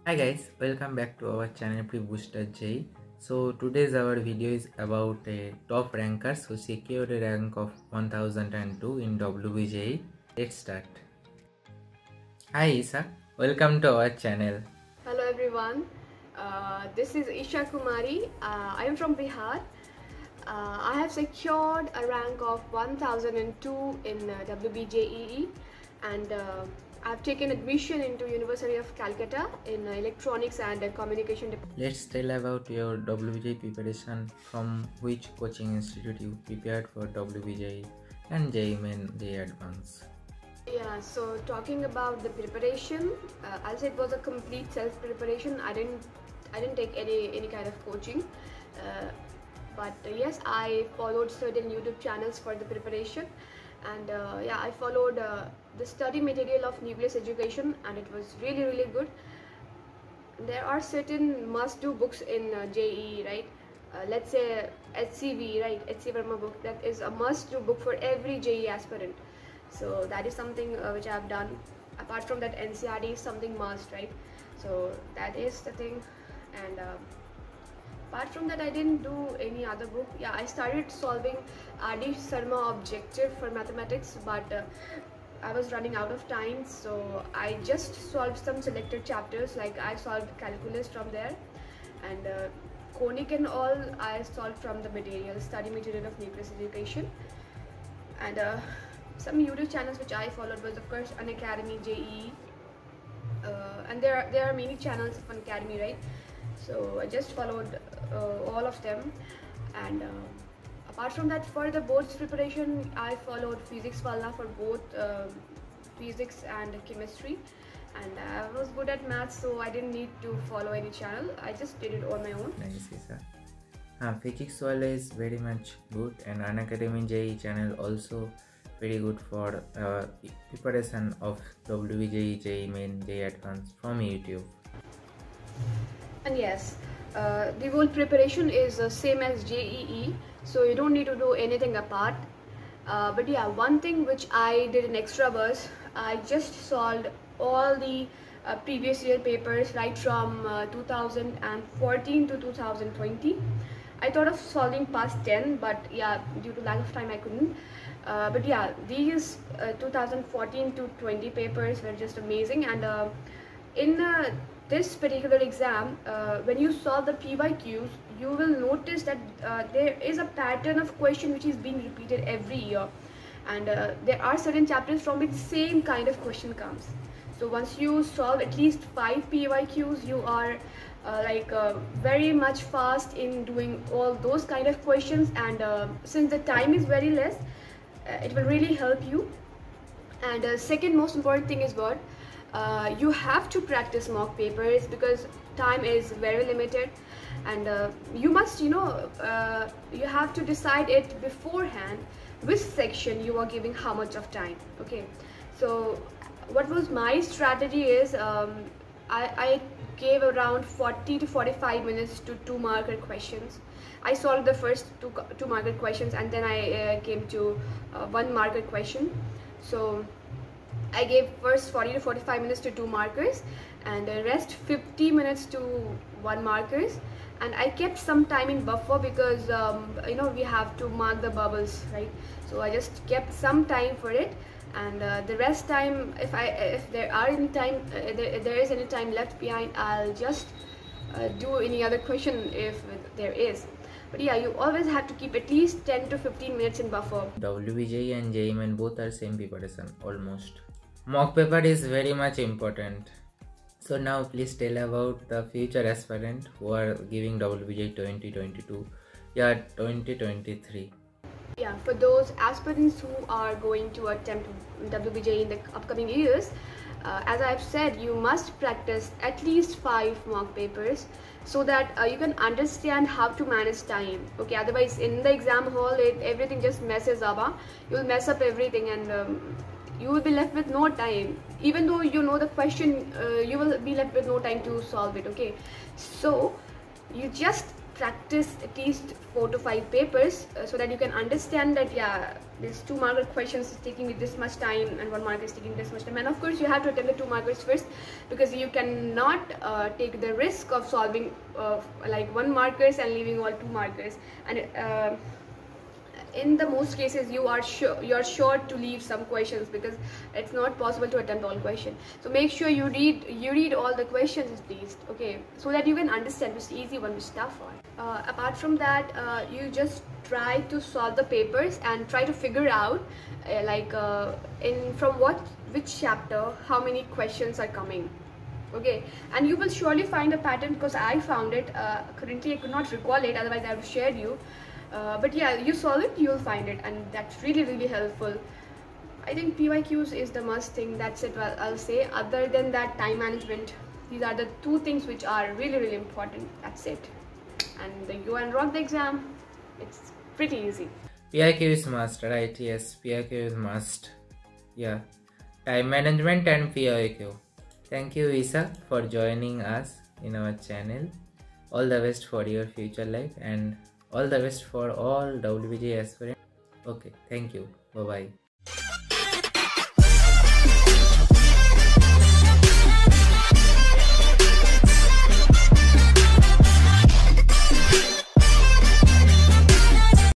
Hi guys, welcome back to our channel Pre-Booster J. So today's our video is about a top rankers who secured a rank of 1002 in WBJE. Let's start. Hi Isa, welcome to our channel. Hello everyone, this is Isha Kumari. I am from Bihar. I have secured a rank of 1002 in WBJEE and I've taken admission into University of Calcutta in Electronics and Communication Department. Let's tell about your WBJE preparation, from which coaching institute you prepared for WBJE and JEE Main JEE Advance. Yeah, so talking about the preparation, I'll say it was a complete self-preparation. I didn't take any kind of coaching, but yes, I followed certain YouTube channels for the preparation, and yeah, I followed the study material of Nucleus Education, and it was really good. There are certain must-do books in JEE, right? Let's say HCV, right? HC Verma book, that is a must-do book for every JEE aspirant. So that is something which I have done. Apart from that, NCRT is something must, right? So that is the thing. And apart from that, I didn't do any other book. Yeah, I started solving R.D. Sarma objective for mathematics, but I was running out of time, so I just solved some selected chapters. Like I solved calculus from there, and conic and all I solved from the material, study material of Nucleus Education. And some YouTube channels which I followed was of course Unacademy, JEE, and there are many channels of Unacademy, right? So I just followed all of them. And apart from that, for the boards preparation, I followed Physics Valna for both physics and chemistry, and I was good at maths, so I didn't need to follow any channel. I just did it on my own. Nice, Isa. Physics Valna is very much good, and Unacademy JEE channel also very good for preparation of WBJE, JEE Main, JEE Advanced from YouTube. And yes, the whole preparation is same as JEE, so you don't need to do anything apart. But yeah, one thing which I did in extra was I just solved all the previous year papers right from 2014 to 2020. I thought of solving past 10, but yeah, due to lack of time I couldn't. But yeah, these 2014 to 20 papers were just amazing. And in this particular exam, when you solve the PYQs, you will notice that there is a pattern of question which is being repeated every year, and there are certain chapters from which same kind of question comes. So once you solve at least 5 PYQs, you are very much fast in doing all those kind of questions. And since the time is very less, it will really help you. And second most important thing is what you have to practice mock papers, because time is very limited, and you must you have to decide it beforehand which section you are giving how much of time. Okay, so what was my strategy is I gave around 40 to 45 minutes to 2-marker questions. I solved the first two marker questions, and then I came to 1-marker question. So I gave first 40 to 45 minutes to 2 markers, and the rest 50 minutes to 1 markers. And I kept some time in buffer because we have to mark the bubbles, right? So I just kept some time for it, and the rest time, if there is any time left behind, I'll just do any other question if there is. But yeah, you always have to keep at least 10 to 15 minutes in buffer. WBJE and JEE Main both are same preparation almost. Mock paper is very much important. So now please tell about the future aspirant who are giving WBJE 2022, 2023. Yeah, for those aspirants who are going to attempt WBJE in the upcoming years, as I've said, you must practice at least 5 mock papers so that you can understand how to manage time. Okay, otherwise in the exam hall everything just messes up. You will mess up everything, and you will be left with no time. Even though you know the question, you will be left with no time to solve it. Okay, so you just practice at least 4 to 5 papers so that you can understand that yeah, this 2 marker questions is taking me this much time and 1 marker is taking this much time. And of course you have to attempt the 2 markers first, because you cannot take the risk of solving like 1 markers and leaving all 2 markers. And in the most cases you are sure to leave some questions, because it's not possible to attempt all questions. So make sure you read all the questions at least, okay, so that you can understand which easy one, which tough one. Apart from that, you just try to solve the papers and try to figure out from which chapter how many questions are coming. Okay, and you will surely find a pattern, because I found it. Currently I could not recall it, otherwise I would share you. But yeah, you solve it, you'll find it, and that's really helpful. I think PYQs is the must thing. That's it. Well, I'll say. Other than that, time management. These are the 2 things which are really important. That's it. And you go and rock the exam. It's pretty easy. PIQ is must, right? Yes, PIQ is must. Yeah, time management and PIQ. Thank you, Isa, for joining us in our channel. All the best for your future life, and all the best for all WBJ aspirants. Okay, thank you. Bye bye.